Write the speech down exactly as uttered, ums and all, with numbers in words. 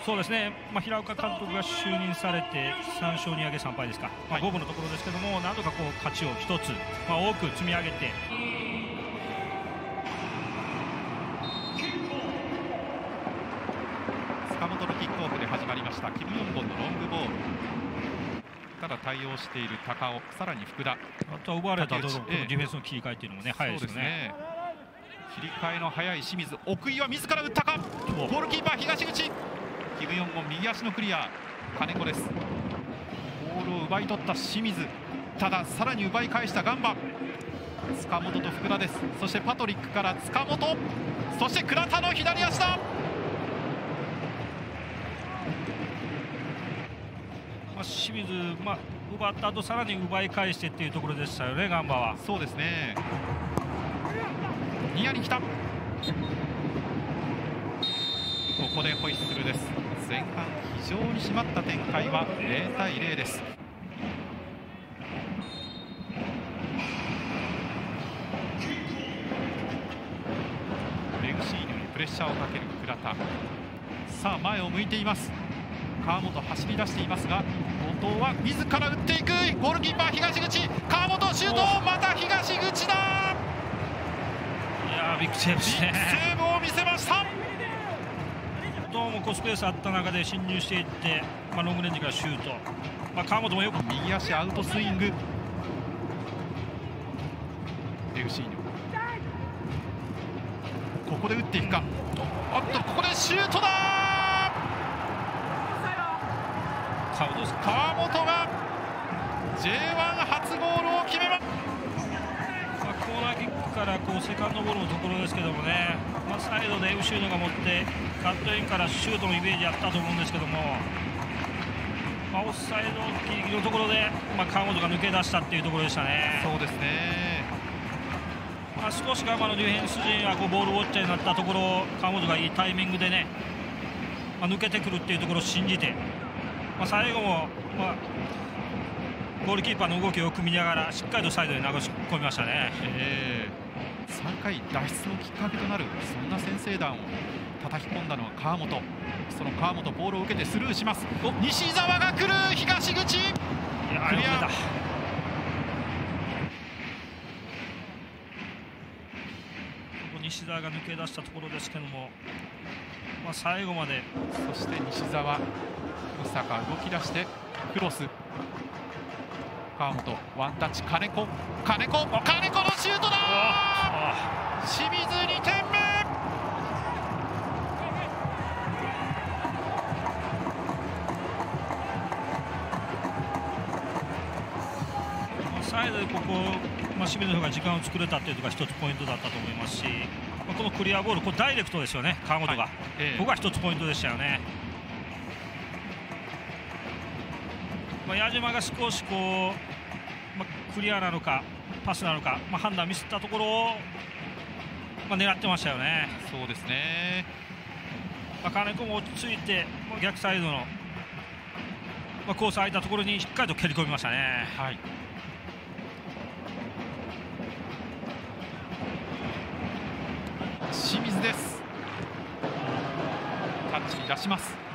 そうですね、まあ、平岡監督が就任されてさん勝に上げさん敗ですか、まあ、五分のところですけども、なんとかこう勝ちをひとつ、まあ、多く積み上げて。 塚本のキックオフで始まりましたキム・ヨンボンのロングボール。ただ対応している高尾、さらに福田、あとは奪われた後のこのディフェンスの切り替えっていうのもね、早いですよね。 切り替えの早い清水、奥井は自ら打ったか、ゴールキーパー東口、キム・ヨンボン右足のクリア、金子です。ボールを奪い取った清水、たださらに奪い返したガンバ、塚本と福田です。そしてパトリックから塚本、そして倉田の左足だ。 まあ、清水、まあ、奪った後さらに奪い返してっていうところでしたよね、ガンバは。 そうですね。ニアに来た。ここでホイッスルです。前半非常に締まった展開はゼロたいゼロです。レウシーニョにプレッシャーをかける倉田。さあ前を向いています。川本走り出していますが、後藤は自ら打っていく。ゴールキーパー東口、川本シュート、また東口だ。 いやー、ビッグセーブですね。 ビッグセーブを見せました。 どうもこうスペースあった中で侵入していって、まあ、ロングレンジからシュート、まあ、川本もよく右足アウトスイング。レウシーニョ、ここで打っていくか。あっとここでシュートだ。川本が ジェイワン 初ゴールを決めます。 まあ、コーナーキックからこうセカンドボールのところですけどもね、まあ、サイドで後ろのが持ってカットインからシュートのイメージあったと思うんですけども、まあ、オフサイドギリギリのところで、まあ、川本が抜け出したっていうところでしたね。 そうですね。 まあ、少しガンバのディフェンス陣がこうボールウォッチャーになったところ、川本がいいタイミングでね、まあ、抜けてくるっていうところを信じて、まあ、最後も、まあ、ゴールキーパーの動きを組みながらしっかりとサイドに流し込みましたね。 えー、さんかい脱出のきっかけとなるそんな先制弾を叩き込んだのは川本。その川本ボールを受けてスルーします。西澤が来る。東口、いやクリア。西澤が抜け出したところですけども、まあ、最後まで。そして西澤、宇坂動き出してクロス、川本ワンタッチ、金子金子金子のシュートだ。清水にてんめ。 サイドでここ、まあ、清水の方が時間を作れたというのが一つポイントだったと思いますし、まあ、このクリアボール、これダイレクトですよね、川本が、はい、ええ、ここが一つポイントでしたよね。まあ、矢島が少しこう、まあ、クリアなのかパスなのか、まあ、判断ミスったところを、まあ、狙ってましたよね。 そうですね。 まあ、金子も落ち着いて、まあ、逆サイドの、まあ、コース空いたところにしっかりと蹴り込みましたね。はい、 清水です。タッチに出します。